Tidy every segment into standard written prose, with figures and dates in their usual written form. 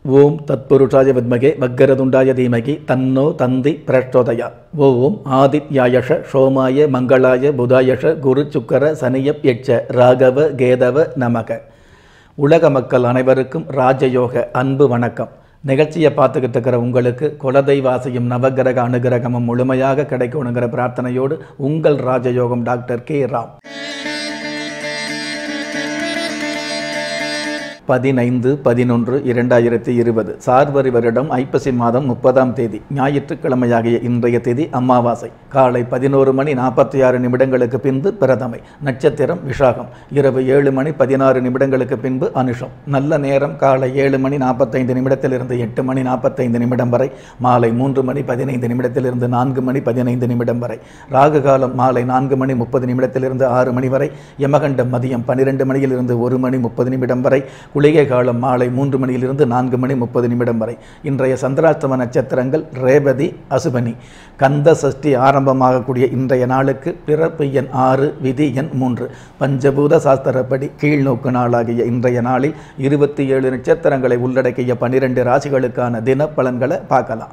ஓம் தத்புருஷாய வித்மகே வக்கரதுண்டாய தீமகி தன்னோ தந்தி பிரச்சோதயா. ஓம் ஆதித்யாயஷ சோமாய மங்களாய புதாயஷ குரு சுக்கர சனியப் யட்ச ராகவ கேதவ நமக. உலக மக்கள் அனைவருக்கும் ராஜயோக அன்பு வணக்கம். நிகழ்ச்சியை பார்த்துக்கிட்டு இருக்கிற உங்களுக்கு குலதெய்வாசியும் நவகிரக அனுகிரகமும் முழுமையாக கிடைக்கணுங்கிற பிரார்த்தனையோடு உங்கள் ராஜயோகம் டாக்டர்.K.Ram. 15/11/2020 சார்வரி வருடம் ஐப்பசி மாதம் 30ஆம் தேதி ஞாயிற்றுக்கிழமையாகிய இன்றைய தேதி அமாவாசை. காலை 11:46 பின்பு பிரதமை. நட்சத்திரம் விஷாகம். இரவு 7:16 பின்பு அனுஷம். நல்ல நேரம் காலை 7:45 8:45 வரை. மாலை 3:15 4:15 வரை. ராகு காலம் மாலை 4:30 6 வரை. யமகண்டம் மதியம் 12 1:30 வரை. குளிகை காலம் மாலை 3 4:30 வரை. இன்றைய சந்திராஷ்டம நட்சத்திரங்கள் ரேவதி, அசுபனி. கந்த சஷ்டி ஆரம்பமாகக்கூடிய இன்றைய நாளுக்கு பிறப்பு எண் 6, விதி எண் 3. பஞ்சபூத சாஸ்திரப்படி கீழ்நோக்கு நாளாகிய இன்றைய நாளில் 27 நட்சத்திரங்களை உள்ளடக்கிய 12 ராசிகளுக்கான தின பலன்களை பார்க்கலாம்.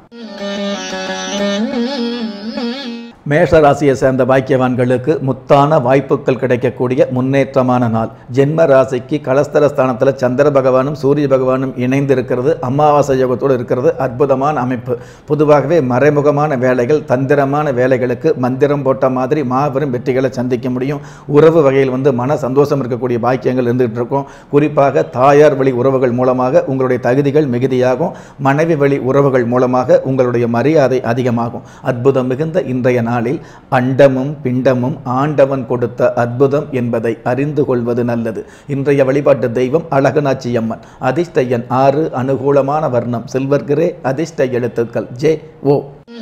மேஷ ராசியை சேர்ந்த பாக்கியவான்களுக்கு முத்தான வாய்ப்புகள் கிடைக்கக்கூடிய முன்னேற்றமான நாள். ஜென்ம ராசிக்கு கலஸ்தரஸ்தானத்தில் சந்திர பகவானும் சூரிய பகவானும் இணைந்து இருக்கிறது, அமாவாசை யோகத்தோடு இருக்கிறது. அற்புதமான அமைப்பு. பொதுவாகவே மறைமுகமான வேலைகள், தந்திரமான வேலைகளுக்கு மந்திரம் போட்ட மாதிரி மாபெரும் வெற்றிகளை சந்திக்க முடியும். உறவு வகையில் மன சந்தோஷம் இருக்கக்கூடிய பாக்கியங்கள் இருந்துகிட்டு இருக்கும். குறிப்பாக தாயார் வழி உறவுகள் மூலமாக உங்களுடைய தகுதிகள் மிகுதியாகும். மனைவி வழி உறவுகள் மூலமாக உங்களுடைய மரியாதை அதிகமாகும். அற்புதம் மிகுந்த இன்றைய நாளில் அண்டமும் பிண்டமும் ஆண்டவன் கொடுத்த அற்புதம் என்பதை அறிந்து கொள்வது நல்லது. இன்றைய வழிபாட்டு தெய்வம் அழகனாச்சி அம்மன். அதிர்ஷ்ட எண் 6, அனுகூலமான வர்ணம் சில்வர் கிரே. அதிர்ஷ்ட எழுத்துக்கள் JO.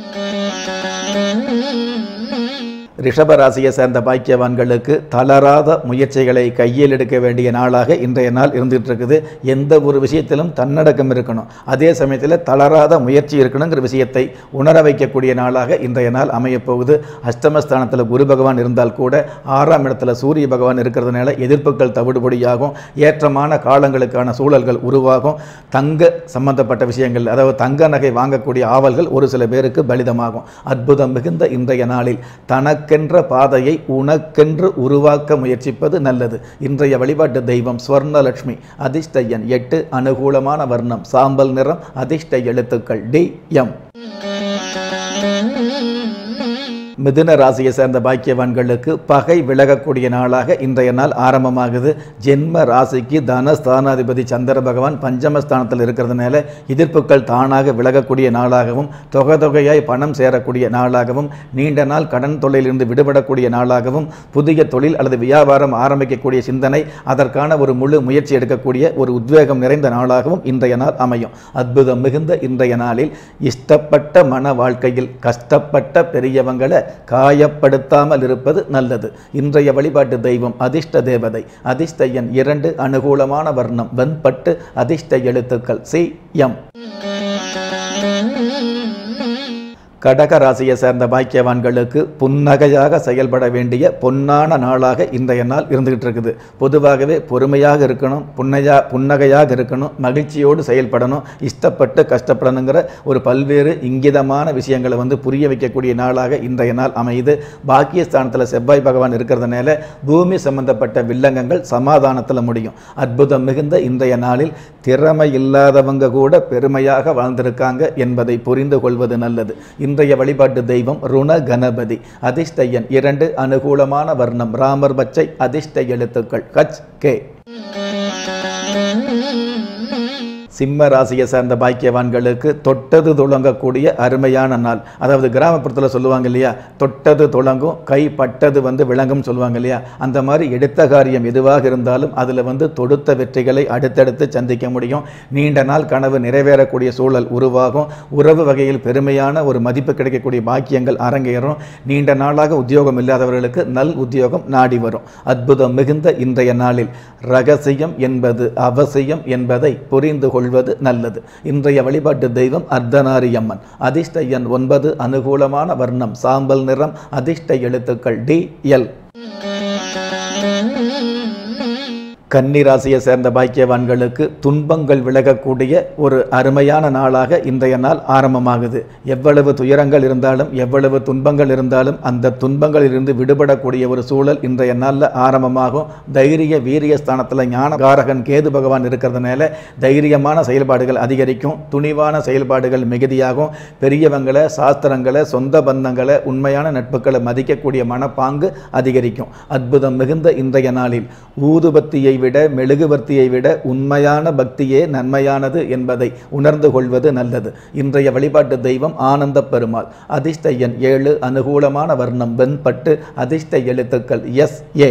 ரிஷப ராசியை சேர்ந்த பாக்கியவான்களுக்கு தளராத முயற்சிகளை கையில் எடுக்க வேண்டிய நாளாக இன்றைய நாள் இருந்துகிட்டு இருக்குது. எந்த ஒரு விஷயத்திலும் தன்னடக்கம் இருக்கணும், அதே சமயத்தில் தளராத முயற்சி இருக்கணுங்கிற விஷயத்தை உணர வைக்கக்கூடிய நாளாக இன்றைய நாள் அமையப்போகுது. அஷ்டமஸ்தானத்தில் குரு பகவான் இருந்தால் கூட 6ஆம் இடத்துல சூரிய பகவான் இருக்கிறதுனால எதிர்ப்புகள் தவிடுபடியாகும். ஏற்றமான காலங்களுக்கான சூழல்கள் உருவாகும். தங்க சம்பந்தப்பட்ட விஷயங்கள், அதாவது தங்க நகை வாங்கக்கூடிய ஆவல்கள் ஒரு சில பேருக்கு பலிதமாகும். அற்புதம் மிகுந்த இன்றைய நாளில் தனக்கென்ற பாதையை உனக்கென்று உருவாக்க முயற்சிப்பது நல்லது. இன்றைய வழிபாட்டு தெய்வம் ஸ்வர்ணலட்சுமி. அதிர்ஷ்ட எண் 8, அனுகூலமான வர்ணம் சாம்பல் நிறம். அதிர்ஷ்ட எழுத்துக்கள் DM. மிதுன ராசியை சேர்ந்த பாக்கியவான்களுக்கு பகை விலகக்கூடிய நாளாக இன்றைய நாள் ஆரம்பமாகுது. ஜென்ம ராசிக்கு தனஸ்தானாதிபதி சந்திர பகவான் பஞ்சமஸ்தானத்தில் இருக்கிறதுனால எதிர்ப்புகள் தானாக விலகக்கூடிய நாளாகவும், தொகையாய் பணம் சேரக்கூடிய நாளாகவும், நீண்ட நாள் கடன் தொல்லையிலிருந்து விடுபடக்கூடிய நாளாகவும், புதிய தொழில் அல்லது வியாபாரம் ஆரம்பிக்கக்கூடிய சிந்தனை, அதற்கான ஒரு முழு முயற்சி எடுக்கக்கூடிய ஒரு உத்வேகம் நிறைந்த நாளாகவும் இன்றைய நாள் அமையும். அற்புதம் மிகுந்த இன்றைய நாளில் இஷ்டப்பட்ட மன வாழ்க்கையில் கஷ்டப்பட்ட பெரியவங்களை காயப்படுத்தாமல் இருப்பது நல்லது. இன்றைய வழிபாட்டு தெய்வம் அதிர்ஷ்ட தேவதை. அதிர்ஷ்ட எண் 2, அனுகூலமான வர்ணம் வெண்பட்டு. அதிர்ஷ்ட எழுத்துக்கள் CM. கடக ராசியை சேர்ந்த பாக்கியவான்களுக்கு புன்னகையாக செயல்பட வேண்டிய பொன்னான நாளாக இன்றைய நாள் இருந்துகிட்டு இருக்குது. பொதுவாகவே பொறுமையாக இருக்கணும், புன்னகையாக இருக்கணும், மகிழ்ச்சியோடு செயல்படணும், இஷ்டப்பட்டு கஷ்டப்படணுங்கிற ஒரு பல்வேறு இங்கிதமான விஷயங்களை புரிய வைக்கக்கூடிய நாளாக இன்றைய நாள் அமையுது. பாக்கியஸ்தானத்தில் செவ்வாய் பகவான் இருக்கிறதுனால பூமி சம்பந்தப்பட்ட வில்லங்கங்கள் சமாதானத்தில் முடியும். அற்புதம் மிகுந்த இன்றைய நாளில் திறமை இல்லாதவங்க கூட பெருமையாக வாழ்ந்திருக்காங்க என்பதை புரிந்து கொள்வது நல்லது. இன்றைய வழிபாட்டு தெய்வம் ருண கணபதி. அதிர்ஷ்ட எண் 2, அனுகூலமான வர்ணம் ராமர் பச்சை. அதிர்ஷ்ட எழுத்துக்கள் HK. சிம்ம ராசியை சேர்ந்த பாக்கியவான்களுக்கு தொட்டது துளங்கக்கூடிய அருமையான நாள். அதாவது கிராமப்புறத்தில் சொல்லுவாங்க இல்லையா, தொட்டது துளங்கும், கை பட்டது விளங்கும் சொல்லுவாங்க இல்லையா. அந்த மாதிரி எடுத்த காரியம் எதுவாக இருந்தாலும் அதில் தொடுத்த வெற்றிகளை அடுத்தடுத்து சந்திக்க முடியும். நீண்ட நாள் கனவு நிறைவேறக்கூடிய சூழல் உருவாகும். உறவு வகையில் பெருமையான ஒரு மதிப்பு கிடைக்கக்கூடிய பாக்கியங்கள் அரங்கேறும். நீண்ட நாளாக உத்தியோகம் இல்லாதவர்களுக்கு நல் உத்தியோகம் நாடி வரும். அற்புதம் மிகுந்த இன்றைய நாளில் ரகசியம் என்பது அவசியம் என்பதை புரிந்து கொள்வது நல்லது. இன்றைய வழிபாட்டு தெய்வம் அர்த்தநாரியம்மன். அதிர்ஷ்ட எண் 9, அனுகூலமான வர்ணம் சாம்பல் நிறம். அதிர்ஷ்ட எழுத்துக்கள் DL. கன்னி ராசியை சேர்ந்த பாக்கியவான்களுக்கு துன்பங்கள் விலகக்கூடிய ஒரு அருமையான நாளாக இன்றைய நாள் ஆரம்பமாகுது. எவ்வளவு துயரங்கள் இருந்தாலும் எவ்வளவு துன்பங்கள் இருந்தாலும் அந்த துன்பங்களிலிருந்து விடுபடக்கூடிய ஒரு சூழல் இன்றைய நாளில் ஆரம்பமாகும். தைரிய வீரிய ஸ்தானத்தில் ஞானகாரகன் கேது பகவான் இருக்கிறதுனால தைரியமான செயல்பாடுகள் அதிகரிக்கும். துணிவான செயல்பாடுகள் மிகுதியாகும். பெரியவங்களை, சாஸ்திரங்களை, சொந்த பந்தங்களை, உண்மையான நட்புகளை மதிக்கக்கூடிய மனப்பாங்கு அதிகரிக்கும். அற்புதம் மிகுந்த இன்றைய நாளில் ஊதுபத்தியை விட மெழுகுவர்த்தியை விட உண்மையான பக்தியே நன்மையானது என்பதை உணர்ந்து கொள்வது நல்லது. இன்றைய வழிபாட்டு தெய்வம் ஆனந்த பெருமாள். அதிர்ஷ்ட எண் 7, அனுகூலமான வர்ணம் வெண்பட்டு, அதிர்ஷ்ட எழுத்துக்கள் SA.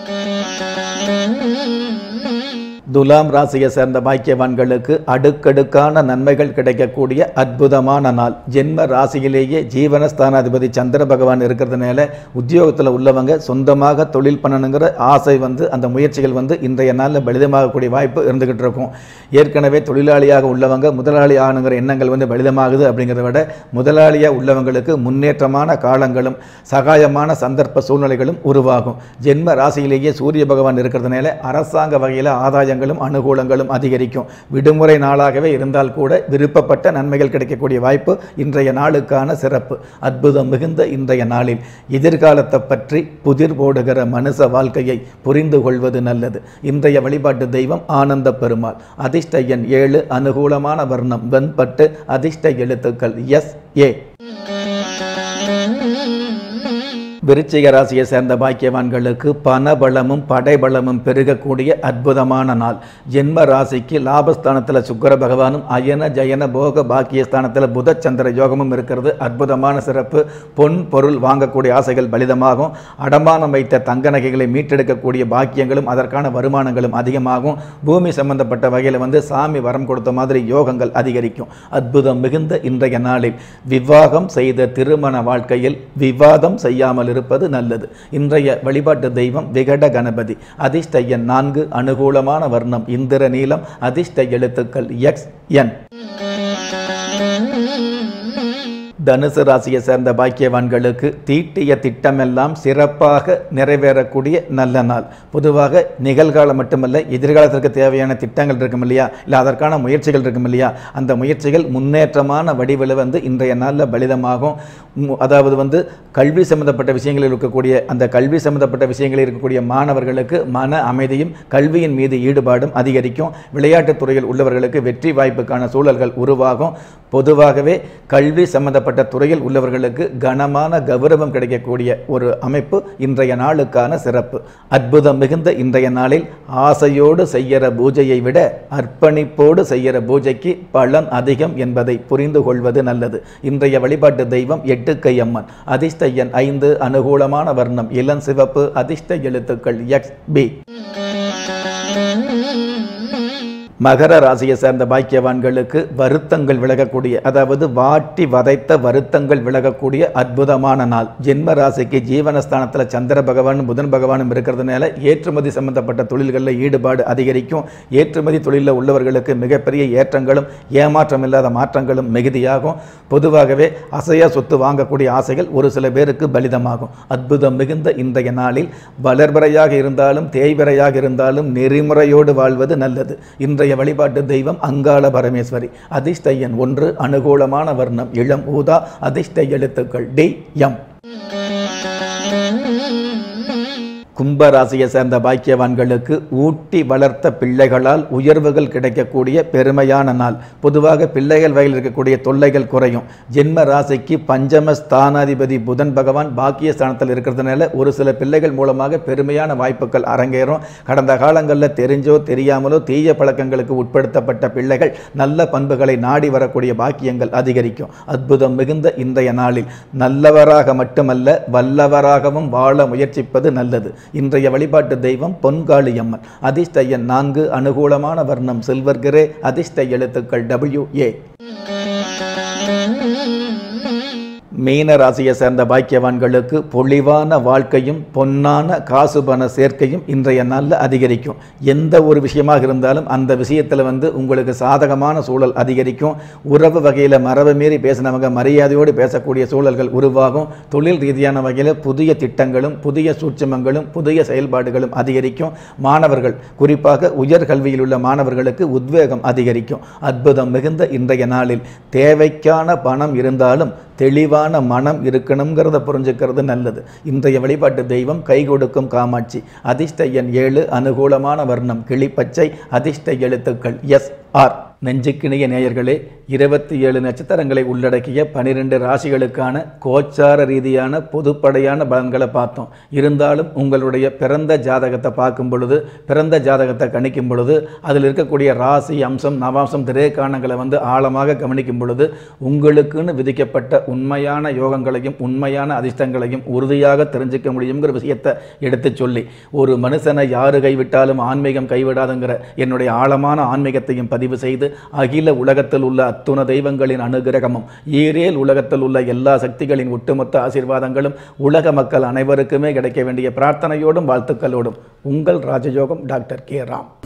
துலாம் ராசியை சேர்ந்த பாக்கியவான்களுக்கு அடுக்கடுக்கான நன்மைகள் கிடைக்கக்கூடிய அற்புதமான நாள். ஜென்ம ராசியிலேயே ஜீவனஸ்தானாதிபதி சந்திர பகவான் இருக்கிறதுனால உத்தியோகத்தில் உள்ளவங்க சொந்தமாக தொழில் பண்ணணுங்கிற ஆசை அந்த முயற்சிகள் இன்றைய நாளில் பலிதமாகக்கூடிய வாய்ப்பு இருந்துகிட்டு இருக்கும். ஏற்கனவே தொழிலாளியாக உள்ளவங்க முதலாளி ஆகணுங்கிற எண்ணங்கள் பலிதமாகுது. அப்படிங்கிறத விட முதலாளியாக உள்ளவங்களுக்கு முன்னேற்றமான காலங்களும் சகாயமான சந்தர்ப்ப சூழ்நிலைகளும் உருவாகும். ஜென்ம ராசியிலேயே சூரிய பகவான் இருக்கிறதுனால அரசாங்க வகையில் ஆதாயங்களும் அனுகூலங்களும் அதிகரிக்கும். விடுமுறை நாளாகவே இருந்தால் கூட விருப்பப்பட்ட நன்மைகள் கிடைக்கக்கூடிய வாய்ப்பு இன்றைய நாளுக்கான சிறப்பு. அற்புதம் மிகுந்த இன்றைய நாளில் எதிர்காலத்தை பற்றி புதிர் போடுகிற மனுஷ வாழ்க்கையை புரிந்து கொள்வது நல்லது. இன்றைய வழிபாட்டு தெய்வம் ஆனந்த பெருமாள். அதிர்ஷ்ட எண் 7, அனுகூலமான வர்ணம் வெண்பட்டு, அதிர்ஷ்ட எழுத்துக்கள் SA. விருச்சிக ராசியை சேர்ந்த பாக்கியவான்களுக்கு பணபலமும் படைபலமும் பெருகக்கூடிய அற்புதமான நாள். ஜென்ம ராசிக்கு லாபஸ்தானத்தில் சுக்கிர பகவானும் அயன ஜயன போக பாக்கியஸ்தானத்தில் புத சந்திர யோகமும் இருக்கிறது. அற்புதமான சிறப்பு. பொன் பொருள் வாங்கக்கூடிய ஆசைகள் பலிதமாகும். அடமானம் வைத்த தங்க நகைகளை மீட்டெடுக்கக்கூடிய பாக்கியங்களும் அதற்கான வருமானங்களும் அதிகமாகும். பூமி சம்பந்தப்பட்ட வகையில் சாமி வரம் கொடுத்த மாதிரி யோகங்கள் அதிகரிக்கும். அற்புதம் மிகுந்த இன்றைய நாளில் விவாகம் செய்த திருமண வாழ்க்கையில் விவாதம் செய்யாமல் இருப்பது நல்லது. இன்றைய வழிபாட்டு தெய்வம் விகட கணபதி. அதிர்ஷ்ட எண் 4, அனுகூலமான வர்ணம் இந்திர நீலம், அதிர்ஷ்ட எழுத்துக்கள் XN. தனுசு ராசியை சேர்ந்த பாக்கியவான்களுக்கு தீட்டிய திட்டமெல்லாம் சிறப்பாக நிறைவேறக்கூடிய நல்ல நாள். பொதுவாக நிகழ்காலம் மட்டுமல்ல, எதிர்காலத்திற்கு தேவையான திட்டங்கள் இருக்கும் இல்லையா, இல்லை அதற்கான முயற்சிகள் இருக்கும் இல்லையா, அந்த முயற்சிகள் முன்னேற்றமான வடிவில் இன்றைய நாளில் பலிதமாகும். அதாவது கல்வி சம்பந்தப்பட்ட விஷயங்களில் இருக்கக்கூடிய அந்த கல்வி சம்பந்தப்பட்ட விஷயங்களில் இருக்கக்கூடிய மாணவர்களுக்கு மன அமைதியும் கல்வியின் மீது ஈடுபாடும் அதிகரிக்கும். விளையாட்டுத் துறையில் உள்ளவர்களுக்கு வெற்றி வாய்ப்புக்கான சூழல்கள் உருவாகும். பொதுவாகவே கல்வி சம்பந்தப்பட்ட துறையில் உள்ளவர்களுக்கு கனமான கௌரவம் கிடைக்கக்கூடிய ஒரு அமைப்பு இன்றைய நாளுக்கான சிறப்பு. அற்புதம் மிகுந்த இன்றைய நாளில் ஆசையோடு செய்கிற பூஜையை விட அர்ப்பணிப்போடு செய்கிற பூஜைக்கு பலன் அதிகம் என்பதை புரிந்து கொள்வது நல்லது. இன்றைய வழிபாட்டு தெய்வம் எட்டுக்கை அம்மன். அதிர்ஷ்ட எண் 5, அனுகூலமான வர்ணம் இளம் சிவப்பு, அதிர்ஷ்ட எழுத்துக்கள் XB. மகர ராசியை சேர்ந்த பாக்கியவான்களுக்கு வருத்தங்கள் விலகக்கூடிய, அதாவது வாட்டி வதைத்த வருத்தங்கள் விலகக்கூடிய அற்புதமான நாள். ஜென்ம ராசிக்கு ஜீவனஸ்தானத்தில் சந்திர பகவானும் புதன் பகவானும் இருக்கிறதுனால ஏற்றுமதி சம்பந்தப்பட்ட தொழில்களில் ஈடுபாடு அதிகரிக்கும். ஏற்றுமதி தொழிலில் உள்ளவர்களுக்கு மிகப்பெரிய ஏற்றங்களும் ஏமாற்றம் இல்லாத மாற்றங்களும் மிகுதியாகும். பொதுவாகவே அசையா சொத்து வாங்கக்கூடிய ஆசைகள் ஒரு சில பேருக்கு பலிதமாகும். அற்புதம் மிகுந்த இன்றைய நாளில் வளர்பிறையாக இருந்தாலும் தேய்பிறையாக இருந்தாலும் நெறிமுறையோடு வாழ்வது நல்லது. இன்றைய வழிபாட்டு தெய்வம் அங்காள பரமேஸ்வரி. அதிர்ஷ்ட எண் 1, அனுகூலமான வர்ணம் இளம் ஊதா, அதிர்ஷ்ட எழுத்துக்கள் DM. கும்பராசியை சேர்ந்த பாக்கியவான்களுக்கு ஊட்டி வளர்த்த பிள்ளைகளால் உயர்வுகள் கிடைக்கக்கூடிய பெருமையான நாள். பொதுவாக பிள்ளைகள் வகையில் இருக்கக்கூடிய தொல்லைகள் குறையும். ஜென்ம ராசிக்கு பஞ்சம ஸ்தானாதிபதி புதன் பகவான் பாக்கியஸ்தானத்தில் இருக்கிறதுனால ஒரு சில பிள்ளைகள் மூலமாக பெருமையான வாய்ப்புகள் அரங்கேறும். கடந்த காலங்களில் தெரிஞ்சோ தெரியாமலோ தீய பழக்கங்களுக்கு உட்படுத்தப்பட்ட பிள்ளைகள் நல்ல பண்புகளை நாடி வரக்கூடிய பாக்கியங்கள் அதிகரிக்கும். அற்புதம் மிகுந்த இன்றைய நாளில் நல்லவராக மட்டுமல்ல வல்லவராகவும் வாழ முயற்சிப்பது நல்லது. இன்றைய வழிபாட்டு தெய்வம் பொன்காளியம்மன். அதிர்ஷ்ட எண் 4, அனுகூலமான வர்ணம் சில்வர் கிரே, அதிர்ஷ்ட எழுத்துக்கள் WA. மீன ராசியை சேர்ந்த பாக்கியவான்களுக்கு பொலிவான வாழ்க்கையும் பொன்னான காசு பண சேர்க்கையும் இன்றைய நாளில் அதிகரிக்கும். எந்த ஒரு விஷயமாக இருந்தாலும் அந்த விஷயத்தில் உங்களுக்கு சாதகமான சூழல் அதிகரிக்கும். உறவு வகையில் மரபு மீறி பேசினவங்க மரியாதையோடு பேசக்கூடிய சூழல்கள் உருவாகும். தொழில் ரீதியான வகையில் புதிய திட்டங்களும் புதிய சூட்சுமங்களும் புதிய செயல்பாடுகளும் அதிகரிக்கும். மாணவர்கள், குறிப்பாக உயர்கல்வியில் உள்ள மாணவர்களுக்கு உத்வேகம் அதிகரிக்கும். அற்புதம் மிகுந்த இன்றைய நாளில் தேவைக்கான பணம் இருந்தாலும் தெளிவான மனம் இருக்கணுங்கிறத புரிஞ்சுக்கிறது நல்லது. இன்றைய வழிபாட்டு தெய்வம் கை கொடுக்கும் காமாட்சி. அதிர்ஷ்ட எண் 7, அனுகூலமான வர்ணம் கிளிப்பச்சை, அதிர்ஷ்ட எழுத்துக்கள் SR. நெஞ்சுக்கிணைய நேயர்களே, 27 நட்சத்திரங்களை உள்ளடக்கிய 12 ராசிகளுக்கான கோச்சார ரீதியான பொதுப்படையான பலன்களை பார்த்தோம். இருந்தாலும் உங்களுடைய பிறந்த ஜாதகத்தை பார்க்கும் பொழுது, பிறந்த ஜாதகத்தை கணிக்கும் பொழுது, அதில் இருக்கக்கூடிய ராசி அம்சம் நவாம்சம் திரேகாணங்களை ஆழமாக கவனிக்கும் பொழுது உங்களுக்குன்னு விதிக்கப்பட்ட உண்மையான யோகங்களையும் உண்மையான அதிர்ஷ்டங்களையும் உறுதியாக தெரிஞ்சுக்க முடியுங்கிற விஷயத்தை எடுத்து சொல்லி, ஒரு மனுஷனை யாரு கைவிட்டாலும் ஆன்மீகம் கைவிடாதுங்கிற என்னுடைய ஆழமான ஆன்மீகத்தையும் பதிவு செய்து, அகில உலகத்தில் உள்ள அத்துண தெய்வங்களின் அனுகிரகமும் ஈரேல் உலகத்தில் உள்ள எல்லா சக்திகளின் ஒட்டுமொத்த ஆசீர்வாதங்களும் உலக மக்கள் அனைவருக்குமே கிடைக்க வேண்டிய பிரார்த்தனையோடும் வாழ்த்துக்களோடும் உங்கள் ராஜயோகம் டாக்டர் K. ராம்.